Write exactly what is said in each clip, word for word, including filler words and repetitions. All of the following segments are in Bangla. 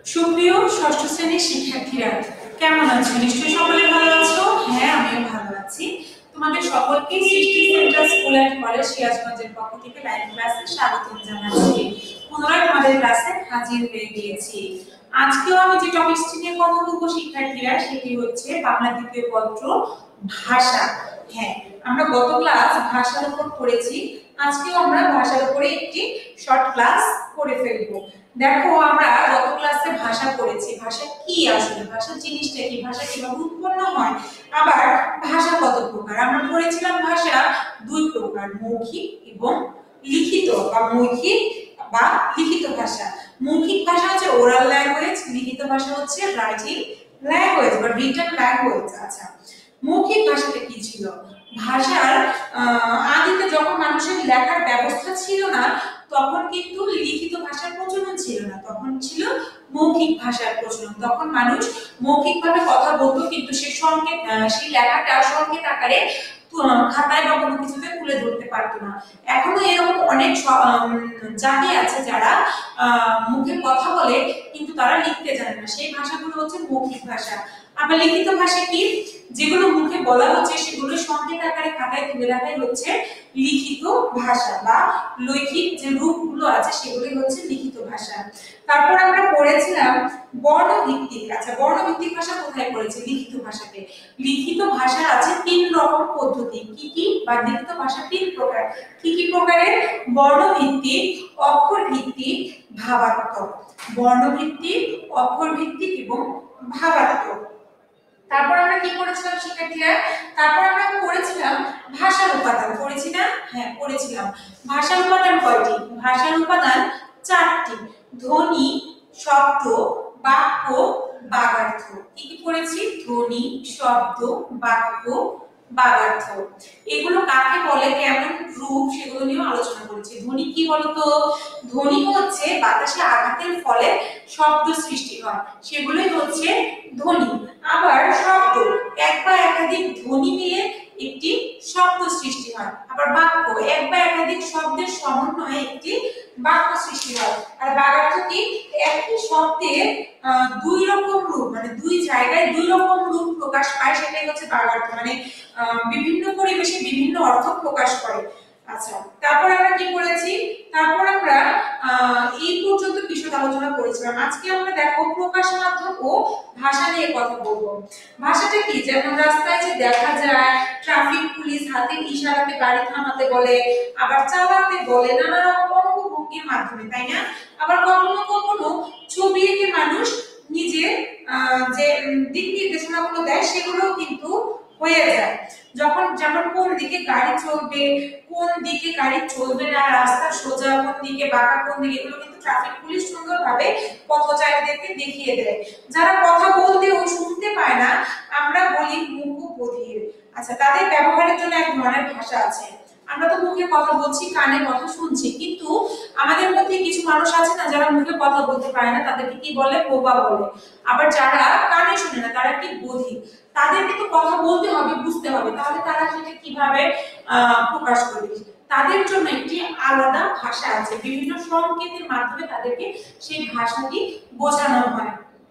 সুপ্রিয় ষষ্ঠ শ্রেণীর শিক্ষার্থীরা কেমন আছো? নিশ্চয়ই সকলে ভালো আছো। হ্যাঁ, আমিও ভালো আছি। তোমাদের সকলকে সৃষ্টি সেন্টার স্কুল অ্যান্ড কলেজ সিরাজগঞ্জের পক্ষ থেকে লাইভ ক্লাসে স্বাগত জানাচ্ছি। পুনরায় তোমাদের ক্লাসে হাজির হয়ে গিয়েছি। আজকেও আমি যে টপিকটি নিয়ে কথা বলবো শিক্ষার্থীরা, সেটি হচ্ছে বাংলা দ্বিতীয় পত্র ভাষা। হ্যাঁ, আমরা গত ক্লাস ভাষার উপর পড়েছি, আজকেও আমরা ভাষার উপরে একটি শর্ট ক্লাস করে ফেলবো। দেখো, আমরা গত ক্লাসে ভাষা পড়েছি। ভাষা কি আসলে, ভাষা জিনিসটা কি, ভাষা কিভাবে উৎপন্ন হয়, আবার ভাষা কত প্রকার। আমরা পড়েছিলাম ভাষা দুই প্রকার, মৌখিক এবং লিখিত বা মৌখিক বা লিখিত ভাষা। মৌখিক ভাষা হচ্ছে ওরাল ল্যাঙ্গুয়েজ, লিখিত ভাষা হচ্ছে রাইটিং ল্যাঙ্গুয়েজ বা রিটেন ল্যাঙ্গুয়েজ। আচ্ছা, মৌখিক ভাষাটা কি ছিল? ভাষার আদিতে যখন মানুষের লেখার ব্যবস্থা ছিল না, তখন কিন্তু লিখিত ভাষার প্রচলন ছিল না, তখন ছিল মৌখিক ভাষার প্রচলন। তখন মানুষ মৌখিকভাবে কথা বলতো, কিন্তু সেই সংকেত সেই লেখাটা সংকেত আকারে খাতায় বা কোনো কিছুতে তুলে ধরতে পারতো না। এখনো এরকম অনেক জাতি আছে যারা মুখে কথা বলে কিন্তু তারা লিখতে জানে না, সেই ভাষাগুলো হচ্ছে মৌখিক ভাষা। আবার লিখিত ভাষা কি? যেগুলো মুখে বলা হচ্ছে সেগুলো সংকেত আকারে খাতায় তুলে রাখাই হচ্ছে লিখিত ভাষা বা লৈখিক যে রূপগুলো আছে সেগুলোই হচ্ছে লিখিত ভাষা। তারপর আমরা পড়েছিলাম বর্ণভিত্তিক। আচ্ছা, বর্ণভিত্তিক ভাষা কোথায় পড়েছি? লিখিত ভাষাতে। লিখিত ভাষার আছে তিন রকম পদ্ধতি। কি কি? বা লিখিত ভাষা তিন প্রকার। কি কি প্রকারের? বর্ণভিত্তিক, অক্ষর ভিত্তিক, ভাবাত্মক। বর্ণভিত্তিক, অক্ষর ভিত্তিক এবং ভাবাত্মক। তারপর আমরা কি পড়েছিলাম শিক্ষার্থীরা? তারপর আমরা পড়েছিলাম ভাষার উপাদান। পড়েছি না? হ্যাঁ, পড়েছিলাম। ভাষার উপাদান কয়টি? ভাষার উপাদান চারটি। ধ্বনি, শব্দ, বাক্য, বাগার্থ। কি কি পড়েছি? ধ্বনি, শব্দ, বাক্য, বাগার্থ। এগুলো কাকে বলে, কেমন রূপ, সেগুলো নিয়ে আলোচনা করেছি। ধ্বনি কি বলতো? ধ্বনি হচ্ছে বাতাসে আঘাতের ফলে শব্দ সৃষ্টি হয়, সেগুলোই হচ্ছে ধ্বনি। আবার শব্দ, এক বা একাধিক ধ্বনি মিলে একটি শব্দ সৃষ্টি হয়। আবার বাক্য, এক বা একাধিক শব্দের সমন্বয়ে একটি বাক্য সৃষ্টি হয়। আর বাগার্থ কি? একই শব্দের দুই রকম রূপ, মানে দুই জায়গায় দুই রকম রূপ প্রকাশ পায়, সেটাই হচ্ছে বাগার্থ। মানে বিভিন্ন পরিবেশে বিভিন্ন অর্থ প্রকাশ করে। আচ্ছা, তারপর আমরা কি করেছি? তারপর আমরা এই পর্যন্ত বিশদ আলোচনা করেছিলাম। আজকে আমরা দেখো প্রকাশ মাধ্যম ও ভাষা নিয়ে কথা বলবো। ভাষাটা কি? যেমন রাস্তায় যে দেখা যায়, ট্রাফিক পুলিশ হাতের ইশারাতে গাড়ি থামাতে বলে, আবার চালাতে বলে নানা রকম অঙ্গভঙ্গির মাধ্যমে, তাই না? আবার কখনো কখনো ছবি এঁকে মানুষ নিজে যে দিক নির্দেশনাগুলো দেয় সেগুলো কিন্তু হয়ে যায়। যখন যেমন কোন দিকে গাড়ি চলবে, কোন দিকে গাড়ি চলবে না, রাস্তা সোজা কোন দিকে, বাঁকা কোন দিকে, এগুলো কিন্তু ট্রাফিক পুলিশ সুন্দরভাবে পথচারীদেরকে দেখিয়ে দেয়। যারা কথা বলতে ও শুনতে পায় না, আমরা বলি মূকবধির। আচ্ছা, তাদের ব্যবহারের জন্য এক ধরনের ভাষা আছে। আমরা তো মুখে কথা বলছি, কানে কথা শুনছি, কিন্তু আমাদের মধ্যে কিছু মানুষ আছে না যারা মুখে কথা বলতে পারে না, তাদেরকে কি বলে? বোবা বলে। আবার যারা কানে শুনে না, তারা কি? বধির। তাদেরকে তো কথা বলতে হবে, বুঝতে হবে, তাহলে তারা সেটা কিভাবে প্রকাশ করবে? তাদের জন্য একটি আলাদা ভাষা আছে, বিভিন্ন সংকেতের মাধ্যমে তাদেরকে সেই ভাষাটি বোঝানো হয়।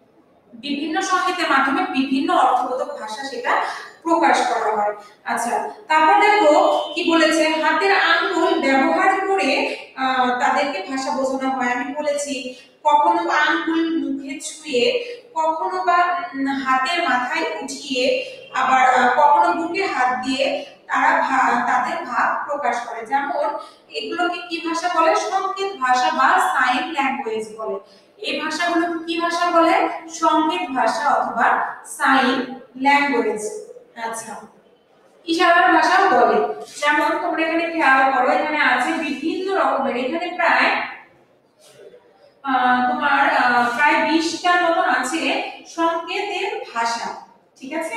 বিভিন্ন সংকেতের মাধ্যমে বিভিন্ন অর্থবোধক ভাষা সেটা প্রকাশ করা হয়। আচ্ছা, তারপর দেখো কি বলেছে, হাতের আঙ্গুল ব্যবহার করে তাদেরকে ভাষা বোঝানো হয়। আমি বলেছি কখনো আঙ্গুল মুখে ছুঁয়ে, কখনো বা হাতের মাথায় উঠিয়ে, আবার কখনো বুকে হাত দিয়ে তারা তাদের ভাব প্রকাশ করে। যেমন এগুলোকে কি ভাষা বলে? সংকেত ভাষা বা সাইন ল্যাঙ্গুয়েজ বলে। এই ভাষাগুলোকে কি ভাষা বলে? সংকেত ভাষা অথবা সাইন ল্যাঙ্গুয়েজ। আচ্ছা, ইশারার ভাষাও বলে। যেমন তোমরা এখানে খেয়াল করো, এখানে আছে বিভিন্ন রকমের, এখানে প্রায় তোমার প্রায় বিশটার মতন আছে সংকেতের ভাষা। ঠিক আছে,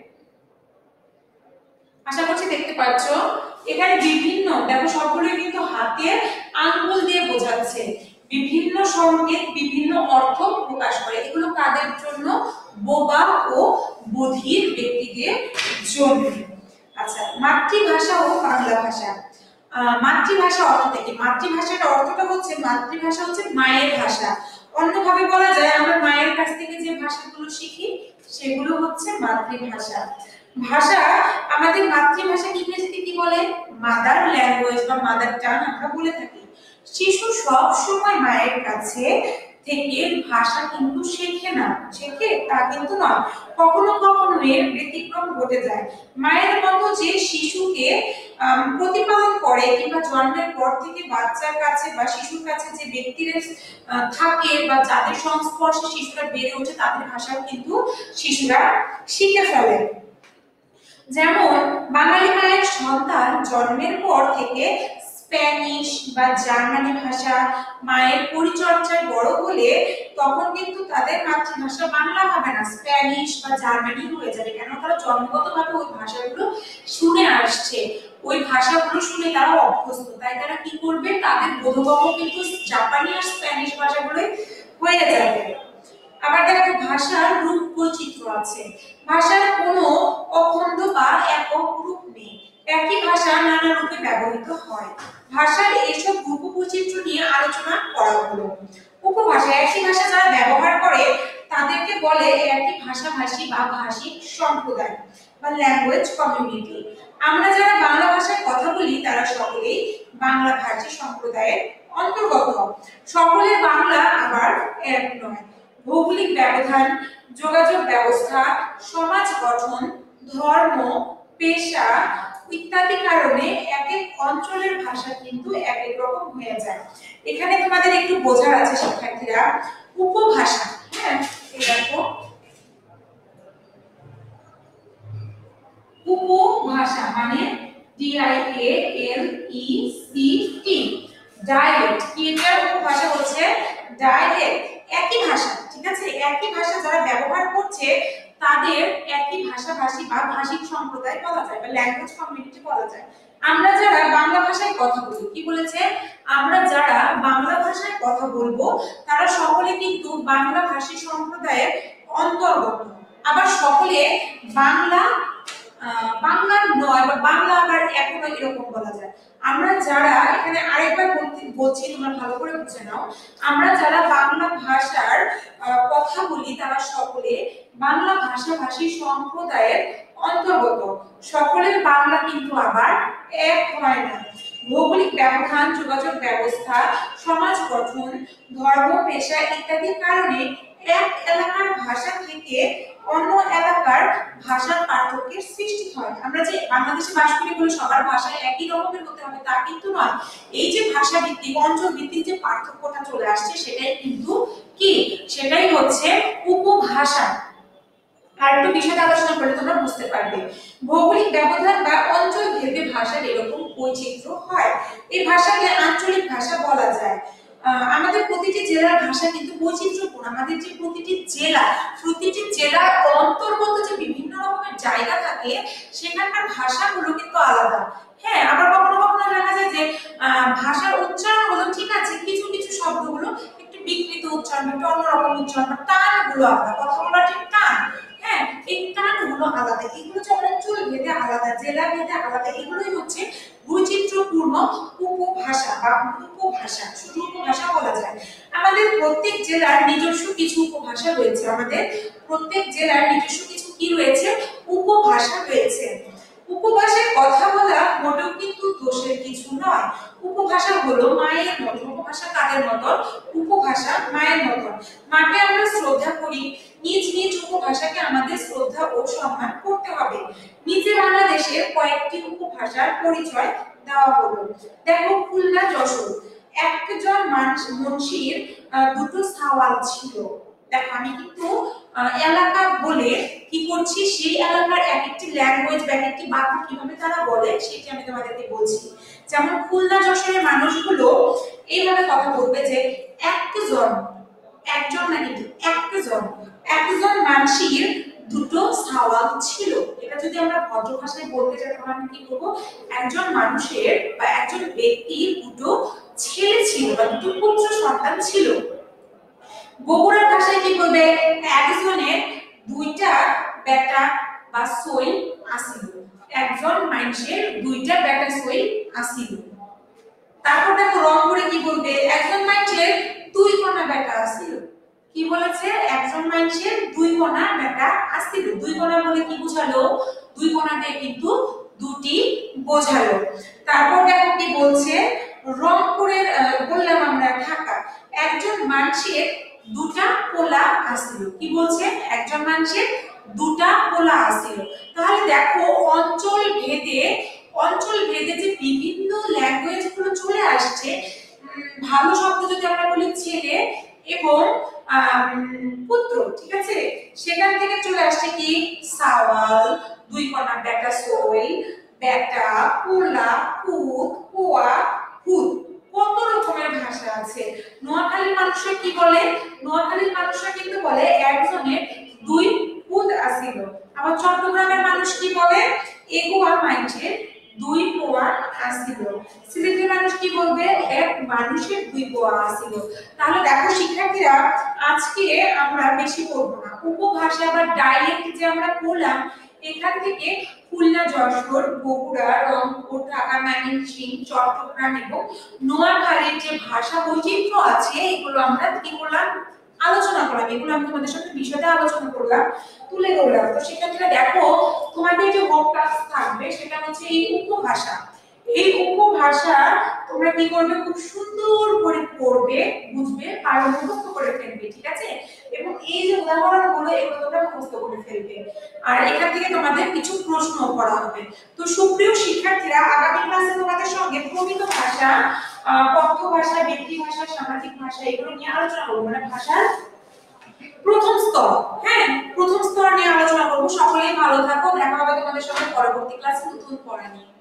আশা করছি দেখতে পাচ্ছ। এখানে বিভিন্ন, দেখো সবগুলোই কিন্তু হাতের আঙ্গুল দিয়ে বোঝাচ্ছে। বিভিন্ন সংকেত বিভিন্ন অর্থ প্রকাশ করে। এগুলো কাদের জন্য? বোবা ও বধির ব্যক্তিদের জন্য। আচ্ছা, মাতৃভাষা ও বাংলা ভাষা। মাতৃভাষা অর্থটা কি? মাতৃভাষার অর্থটা হচ্ছে, মাতৃভাষা হচ্ছে মায়ের ভাষা, অন্যভাবে বলা যায় আমরা মায়ের কাছ থেকে যে ভাষাগুলো শিখি সেগুলো হচ্ছে মাতৃভাষা। ভাষা, আমাদের মাতৃভাষা ইংরেজিতে কি বলে? মাদার ল্যাঙ্গুয়েজ বা মাদার টাং আমরা বলে থাকি। শিশু সব সময় মায়ের কাছে থেকে ভাষা কিন্তু শেখে না, শেখে তা কিন্তু নয়, কখনো কখনো এর ব্যতিক্রম ঘটে যায়। মায়ের মতো যে শিশুকে প্রতিপালন করে কিংবা জন্মের পর থেকে বাচ্চার কাছে বা শিশুর কাছে যে ব্যক্তিরা থাকে বা যাদের সংস্পর্শে শিশুরা বেড়ে ওঠে তাদের ভাষাও কিন্তু শিশুরা শিখে ফেলে। যেমন বাঙালি মায়ের সন্তান জন্মের পর থেকে স্প্যানিশ বা জার্মানি ভাষা মায়ের পরিচর্যায় বড় হলে তখন কিন্তু তাদের মাতৃভাষা বাংলা হবে না, স্প্যানিশ বা জার্মানি হয়ে যাবে। কেন? তারা জন্মগতভাবে ওই ভাষাগুলো শুনে আসছে, ওই ভাষাগুলো শুনে তারা অভ্যস্ত, তাই তারা কি করবে? তাদের বোধগম্য কিন্তু জাপানি আর স্প্যানিশ ভাষাগুলোই হয়ে যাবে। আবার দেখো ভাষার রূপ বৈচিত্র্য আছে। ভাষার কোনো অখণ্ড বা একক রূপ নেই, একই ভাষা নানা রূপে ব্যবহৃত হয়। ভাষার এইসব রূপ বৈচিত্র্য নিয়ে আলোচনা করা হলো। উপভাষা, একই ভাষা যারা ব্যবহার করে তাদেরকে বলে একই ভাষাভাষী বা ভাষিক সম্প্রদায় বা ল্যাঙ্গুয়েজ কমিউনিটি। আমরা যারা বাংলা ভাষায় কথা বলি তারা সকলেই বাংলা ভাষী সম্প্রদায়ের অন্তর্গত। সকলের বাংলা আবার এক নয়। ভৌগোলিক ব্যবধান, যোগাযোগ ব্যবস্থা, সমাজ গঠন, ধর্ম, পেশা ইত্যাদি কারণে এক এক অঞ্চলের ভাষা কিন্তু এক এক রকম হয়ে যায়। এখানে তোমাদের একটু বোঝার আছে শিক্ষার্থীরা, উপভাষা, হ্যাঁ এই দেখো উপভাষা মানে D I A L E C T, dialect. কি এটা? উপভাষা হচ্ছে ডায়ালেক্ট, একই ভাষা, ঠিক আছে? একই ভাষা যারা ব্যবহার করছে তাদের একই ভাষাভাষী বা ভাষিক সম্প্রদায় বলা যায় বা ল্যাঙ্গুয়েজ কমিউনিটি বলা যায়। আমরা যারা বাংলা ভাষায় কথা বলি, কি বলেছে? আমরা যারা বাংলা ভাষায় কথা বলবো তারা সকলে কিন্তু বাংলা ভাষী সম্প্রদায়ের অন্তর্গত। আবার সকলে বাংলা বাংলা নয় বা বাংলা আবার এখন এরকম বলা যায়। আমরা যারা, এখানে আরেকবার বলছি তোমরা ভালো করে বুঝে নাও, আমরা যারা বাংলা ভাষার কথা বলি তারা সকলে বাংলা ভাষাভাষী সম্প্রদায়ের অন্তর্গত। সকলের বাংলা কিন্তু আবার এক হয় না। ভৌগোলিক ব্যবধান, যোগাযোগ ব্যবস্থা, সমাজ গঠন, ধর্ম, পেশা ইত্যাদির কারণে এক এলাকার ভাষা থেকে অন্য এলাকার ভাষার পার্থক্যের সৃষ্টি হয়। আমরা যে বাংলাদেশে বাস করি বলে সবার ভাষা একই রকমের হতে হবে তা কিন্তু নয়। এই যে ভাষা ভিত্তিক, অঞ্চল ভিত্তিক যে পার্থক্যটা চলে আসছে সেটাই কিন্তু কি? সেটাই হচ্ছে উপভাষা। আর একটু বিষয় আলোচনা করলে তোমরা বুঝতে পারবে। ভৌগোলিক ব্যবধান বা অঞ্চল ভেদে ভাষার এরকম বৈচিত্র্য হয়। এই ভাষাকে আঞ্চলিক ভাষা বলা যায়। আমাদের প্রতিটি জেলার ভাষা কিন্তু বৈচিত্র্যপূর্ণ। আমাদের যে প্রতিটি জেলা, প্রতিটি জেলার অন্তর্গত যে বিভিন্ন রকমের জায়গা থাকে সেখানকার ভাষাগুলো কিন্তু আলাদা। হ্যাঁ, আবার কখনো কখনো দেখা যায় যে ভাষার উচ্চারণ হলো ঠিক আছে, কিছু কিছু শব্দগুলো একটু বিকৃত উচ্চারণ, একটু অন্যরকম উচ্চারণ, টানগুলো আলাদা, কথা বলার যে টান, হ্যাঁ এই টানগুলো আলাদা। এগুলো যে অঞ্চল ভেদে আলাদা, জেলা ভেদে আলাদা, এগুলোই হচ্ছে বৈচিত্র্যপূর্ণ উপভাষা বা উপভাষা। শুধু উপভাষা বলা যায়। আমাদের প্রত্যেক জেলার নিজস্ব কিছু উপভাষা রয়েছে। আমাদের প্রত্যেক জেলার নিজস্ব কিছু কি রয়েছে? উপভাষা রয়েছে। উপভাষায় কথা বলা মোটেও কিন্তু দোষের কিছু নয়। উপভাষা হলো মায়ের মতো। উপভাষা কাদের মতো? উপভাষা মায়ের মতো। মাকে আমরা শ্রদ্ধা করি, নিজ নিজ উপভাষাকে আমাদের শ্রদ্ধা ও সম্মান করতে হবে। নিচে বাংলাদেশের কয়েকটি উপভাষার পরিচয় দেওয়া হলো। দেখো, খুলনা যশোর, একজন মুন্সির দুটো সাওয়াল ছিল। দেখো আমি কিন্তু এলাকা বলে কি করছি, সেই এলাকার এক একটি ল্যাঙ্গুয়েজ বা এক একটি বাক্য কিভাবে তারা বলে সেটি আমি তোমাদেরকে বলছি। যেমন খুলনা যশোরের মানুষগুলো এইভাবে কথা বলবে যে একজন, একজন না কিন্তু একজন, একজন মানসির দুটো সাওয়াল ছিল। এটা যদি আমরা ভদ্র ভাষায় বলতে চাই তাহলে আমি কি বলবো? একজন মানুষের বা একজন ব্যক্তির দুটো ছেলে ছিল বা দুটো পুত্র সন্তান ছিল। বগুড়ার ভাষায় কি বলবে? একজনের দুইটা বেটা বা সই আসিল। একজন মানুষের দুইটা বেটা সই আসিল। তারপর দেখো রংপুরে কি বলবে? একজন মানুষের দুই কন্যা বেটা আসিল। কি বলেছে একজন মানুষের দুই কোণা বেটা আসছিল দুই কোণা বলে কি বোঝালো দুই কোণা দিয়ে কিন্তু দুটি বোঝালো তারপর দেখো কি বলছে রংপুরের বললাম আমরা ঢাকা একজন মানুষের দুটা পোলা আসছিল কি বলছে একজন মানুষের দুটা পোলা আসছিল তাহলে দেখো অঞ্চল ভেদে অঞ্চল ভেদে যে বিভিন্ন ল্যাঙ্গুয়েজ গুলো চলে আসছে ভালো শব্দ যদি আমরা বলি ছেলে এবং পুত্র ঠিক আছে সেখান থেকে চলে আসছে কি সাওয়াল দুই কোণা বেটা সই বেটা পোলা পুত পোয়া পুত কত রকমের ভাষা আছে নোয়াখালীর মানুষরা কি বলে নোয়াখালীর মানুষরা কিন্তু বলে একজনের দুই পুত আসিল আবার চট্টগ্রামের মানুষ কি বলে এগুয়া মাইন্ডের দুই পোয়া আসিল সিলেটের মানুষ কি বলবে এক মানুষের দুই পোয়া আসিল তাহলে দেখো শিক্ষার্থীরা আজকে আমরা বেশি পড়ব না উপভাষা বা ডায়ালেক্ট যে আমরা পড়লাম এখান থেকে খুলনা যশোর বগুড়া রংপুর ঢাকা ময়মনসিংহ চট্টগ্রাম এবং নোয়াখালীর যে ভাষা বৈচিত্র্য আছে এগুলো আমরা কি করলাম আলোচনা করলাম এগুলো আমি তোমাদের সাথে বিষয়টা আলোচনা করলাম তুলে ধরলাম তো শিক্ষার্থীরা দেখো তোমাদের যে হোম ক্লাস থাকবে সেটা হচ্ছে এই উপভাষা এই উপভাষা তোমরা কি করবে খুব সুন্দর করে পড়বে বুঝবে আর মুখস্থ করে ফেলবে ঠিক আছে এবং এই যে উদাহরণগুলো এগুলো তোমরা মুখস্থ করে ফেলবে আর এখান থেকে তোমাদের কিছু প্রশ্ন করা হবে তো সুপ্রিয় শিক্ষার্থীরা আগামী ক্লাসে তোমাদের সঙ্গে প্রমিত ভাষা কথ্য ভাষা ব্যক্তি ভাষা সামাজিক ভাষা এগুলো নিয়ে আলোচনা করব মানে ভাষার প্রথম স্তর হ্যাঁ প্রথম স্তর নিয়ে আলোচনা করব সকলেই ভালো থাকো দেখা হবে তোমাদের সঙ্গে পরবর্তী ক্লাসে নতুন পড়া নিয়ে